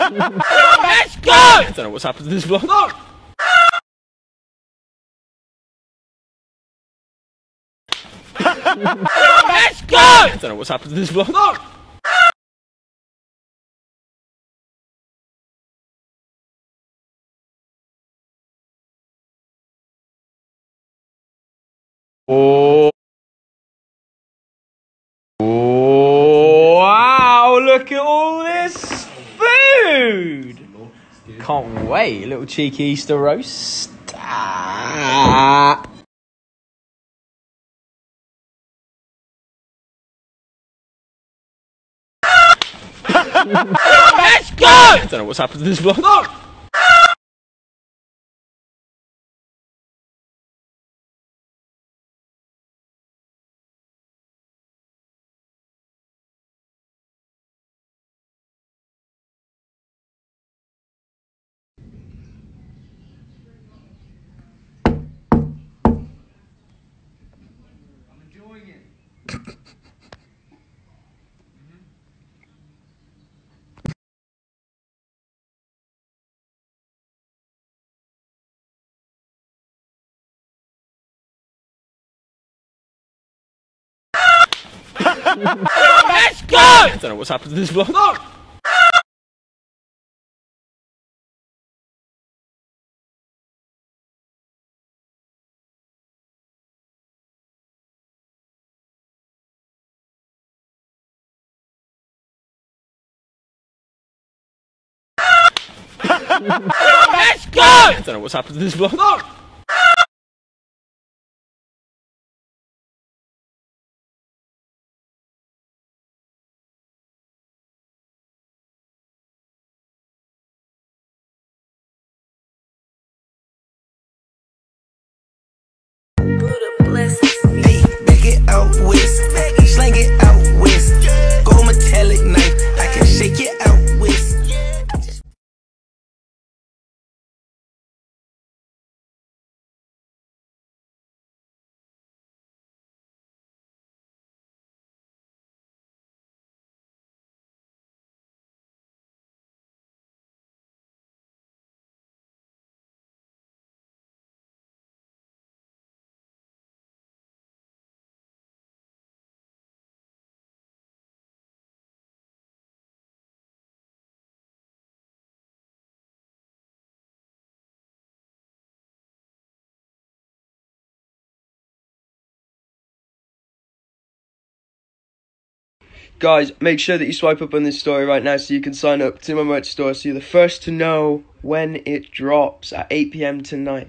Let's go! I don't know what's happened to this vlog. No! Let's go! I don't know what's happened to this vlog. No! Oh. Wow, look at all this food! Can't wait, little cheeky Easter roast. Let's go! I don't know what's happened to this vlog. No! Let's go! I don't know what's happened to this vlog. No! Let's go! I don't know what's happened to this vlog. No! Hey, back it out west, slang it out west. Gold metallic knife, I can shake it out west. Guys, make sure that you swipe up on this story right now so you can sign up to my merch store so you're the first to know when it drops at 8 PM tonight.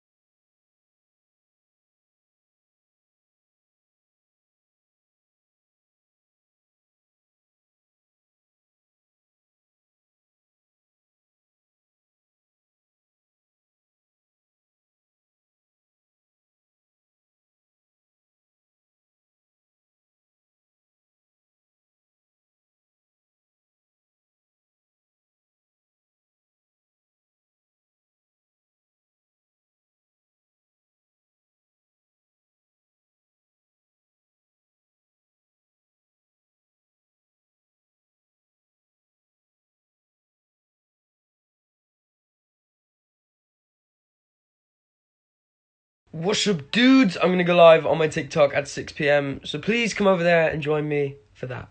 What's up, dudes? I'm gonna go live on my TikTok at 6 PM, so please come over there and join me for that.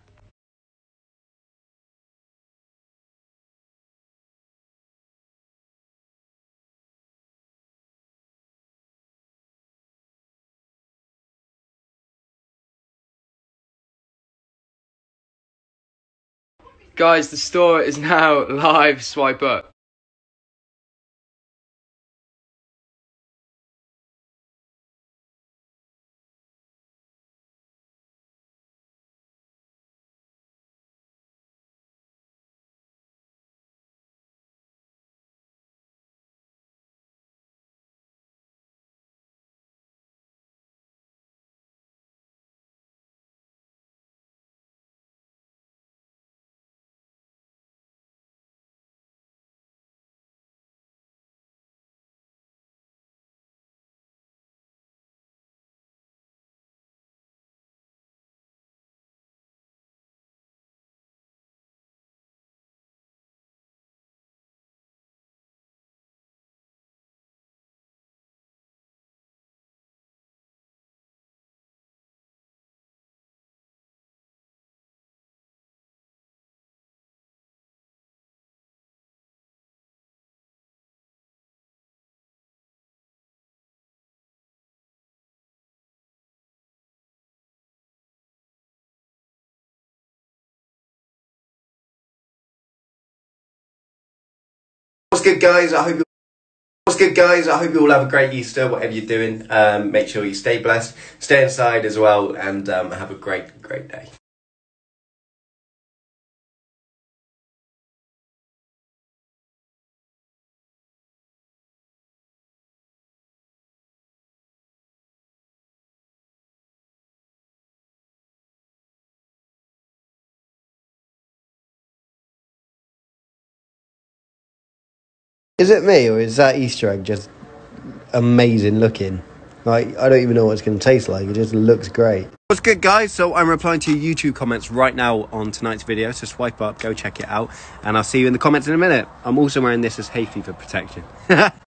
Guys, the store is now live. Swipe up. What's good, guys? I hope you all have a great Easter, whatever you're doing. Make sure you stay blessed, stay inside as well, and have a great day. Is it me, or is that Easter egg just amazing looking? Like, I don't even know what it's going to taste like. It just looks great. What's good, guys? So I'm replying to your YouTube comments right now on tonight's video. So swipe up, go check it out. And I'll see you in the comments in a minute. I'm also wearing this as hay fever protection.